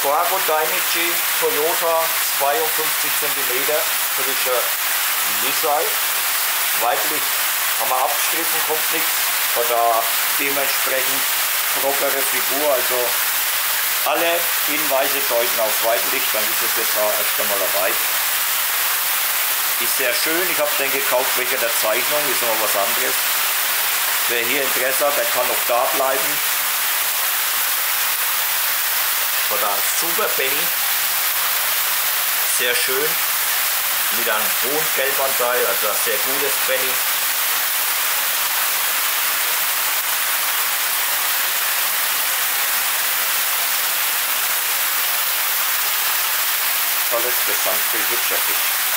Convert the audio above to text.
Squargo Dainichi Toyota 52 cm frischer Nissan. Weiblich haben wir abgestrichen, kommt nichts. Hat da dementsprechend propere Figur, also alle Hinweise deuten auf weiblich, dann ist es jetzt auch erst einmal ein Weib. Ist sehr schön, ich habe den gekauft wegen der Zeichnung, ist noch was anderes. Wer hier Interesse hat, der kann noch da bleiben. Hat ein super Penny, sehr schön, mit einem hohen Gelbanteil, also ein sehr gutes Penny. Tolles Gesamtbild, hübscher Fisch.